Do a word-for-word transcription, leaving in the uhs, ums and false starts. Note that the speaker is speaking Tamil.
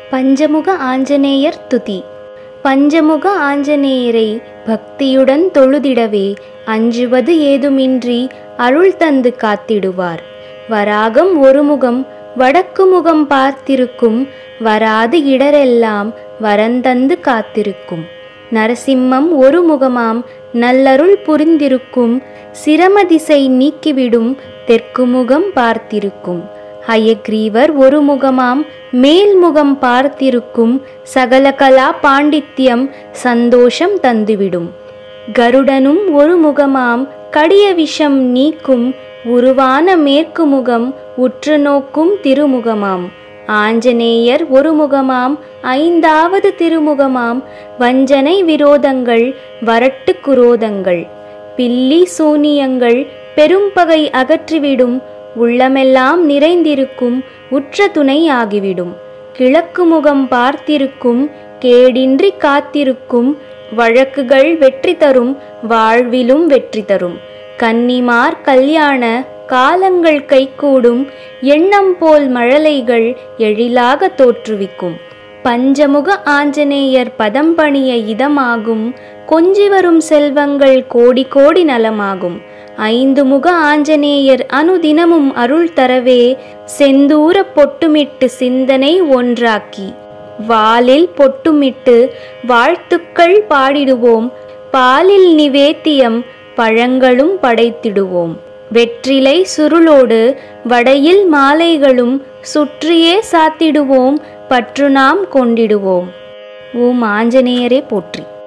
பஞ்சமுக ஆஞ்சநேயர் துதி. பஞ்சமுக ஆஞ்சநேயரை பக்தியுடன் தொழுதிடவே அஞ்சுவது ஏதுமின்றி அருள் தந்து காத்திடுவார். வராகம் ஒரு முகம் வடக்கு முகம் பார்த்திருக்கும், வராது இடரெல்லாம் வரந்தந்து காத்திருக்கும். நரசிம்மம் ஒரு முகமாம் நல்லருள் புரிந்திருக்கும், சிரமதிசை நீக்கிவிடும் தெற்கு முகம் பார்த்திருக்கும். ஹயக்ரீவர் ஒரு முகமாம் மேல் முகம் பார்த்திருக்கும், சகல கலா பாண்டித்யம் சந்தோஷம் தந்துவிடும். கருடனும் ஒரு முகமாம் கடிய விஷம் நீக்கும், உருவான மேற்கு முகம் உற்று நோக்கும் திருமுகமாம். ஆஞ்சநேயர் ஒரு முகமாம் ஐந்தாவது திருமுகமாம், வஞ்சனை விரோதங்கள் வரட்டு குரோதங்கள் பில்லி சூனியங்கள் பெரும்பகை அகற்றிவிடும், உள்ளமெல்லாம் நிறைந்திருக்கும் உற்ற துணை ஆகிவிடும். கிழக்கு முகம் பார்த்திருக்கும், கேடின்றி காத்திருக்கும், வழக்குகள் வெற்றி தரும் வாழ்விலும் வெற்றி தரும். கன்னிமார் கல்யாண காலங்கள் கைகூடும், எண்ணம் போல் மழலைகள் எழிலாக தோற்றுவிக்கும். பஞ்சமுக ஆஞ்சநேயர் பதம் பணிய இதமாகும், கொஞ்சி வரும் செல்வங்கள் கோடி கோடி நலமாகும். ஐந்து முக ஆஞ்சநேயர் அனுதினமும் அருள் தரவே, செந்தூர பொட்டுமிட்டு சிந்தனை ஒன்றாக்கி வாலில் பொட்டுமிட்டு வாழ்த்துக்கள் பாடிடுவோம். பாலில் நிவேத்தியம் பழங்களும் படைத்திடுவோம். வெற்றிலை சுருளோடு வடையில் மாலைகளும் சுற்றியே சாத்திடுவோம், பற்று நாம் கொண்டிடுவோம். ஓம் ஆஞ்சநேயரே போற்றி.